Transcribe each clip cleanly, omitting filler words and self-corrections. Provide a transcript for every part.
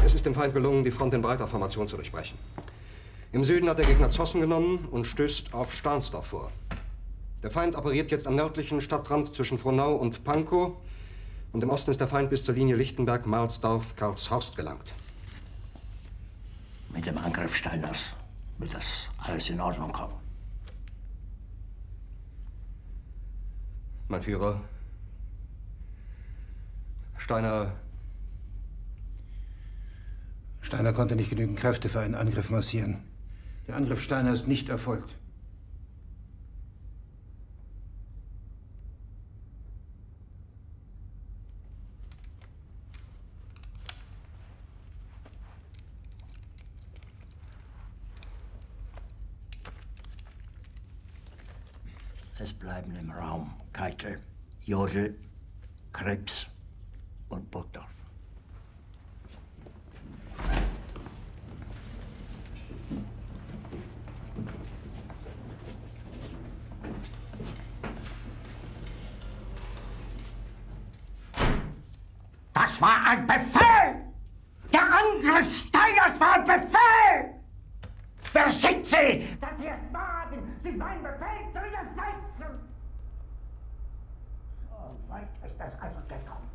Es ist dem Feind gelungen, die Front in breiter Formation zu durchbrechen. Im Süden hat der Gegner Zossen genommen und stößt auf Stahnsdorf vor. Der Feind operiert jetzt am nördlichen Stadtrand zwischen Frohnau und Pankow. Und im Osten ist der Feind bis zur Linie Lichtenberg-Marsdorf-Karlshorst gelangt. Mit dem Angriff Steiners wird das alles in Ordnung kommen. Mein Führer, Steiner konnte nicht genügend Kräfte für einen Angriff massieren. Der Angriff Steiner ist nicht erfolgt. Es bleiben im Raum Keitel, Jodl, Krebs und Burgdorf. Das war ein Befehl! Der Angriff Steiners war ein Befehl! Wer sind Sie, dass Sie es wagen, sich meinen Befehl zu widersetzen? So weit ist das also gekommen.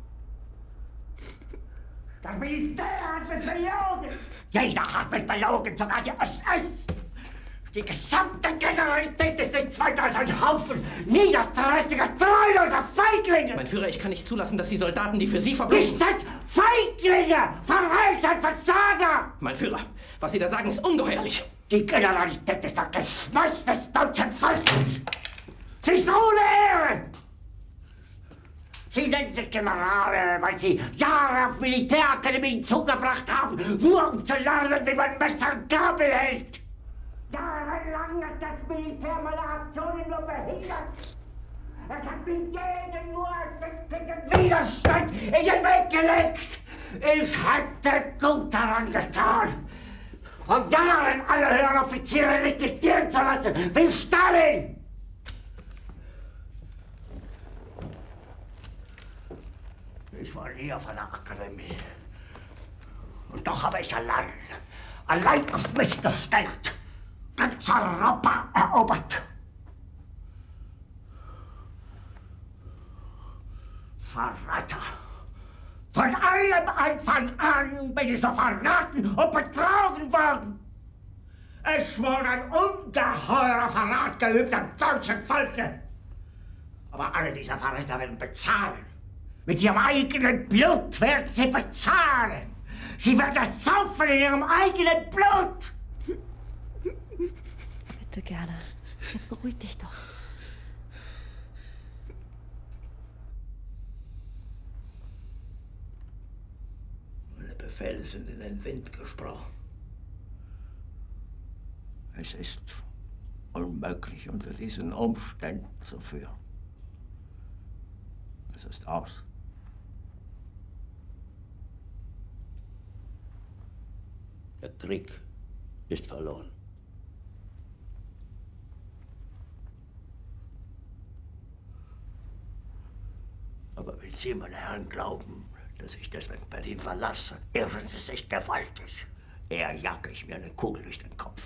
Das Militär hat mich belogen! Jeder hat mich belogen, sogar die SS! Die gesamte Generalität ist nichts weiter als ein Haufen niederträchtiger, treuloser Feiglinge! Mein Führer, ich kann nicht zulassen, dass die Soldaten, die für Sie verbringen... Nicht als Feiglinge! Verreiter, Versager! Mein Führer, was Sie da sagen, ist ungeheuerlich. Die Generalität ist das Geschmeiß des deutschen Volkes! Sie ist ohne Ehre! Sie nennen sich Generale, weil Sie Jahre auf Militärakademien zugebracht haben, nur um zu lernen, wie man Messer und Gabel hält! Jahrelang hat das Militär meine Aktionen nur behindert. Es hat mir jeden nur ersichtlichen Widerstand in den Weg gelegt. Ich hätte gut daran getan, von Jahren alle höheren Offiziere liquidieren zu lassen, wie Stalin. Ich war nie auf einer Akademie. Und doch habe ich allein auf mich gestellt, ganz Europa erobert. Verräter! Von allem Anfang an bin ich so verraten und betrogen worden. Es wurde ein ungeheurer Verrat geübt am deutschen Volke. Aber alle diese Verräter werden bezahlen. Mit ihrem eigenen Blut werden sie bezahlen. Sie werden es saufen in ihrem eigenen Blut. Bitte gerne. Jetzt beruhig dich doch. Meine Befehle sind in den Wind gesprochen. Es ist unmöglich, unter diesen Umständen zu führen. Es ist aus. Der Krieg ist verloren. Aber wenn Sie, meine Herren, glauben, dass ich deswegen Berlin verlasse, irren Sie sich gewaltig. Eher jage ich mir eine Kugel durch den Kopf.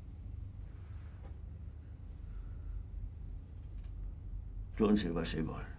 Tun Sie, was Sie wollen.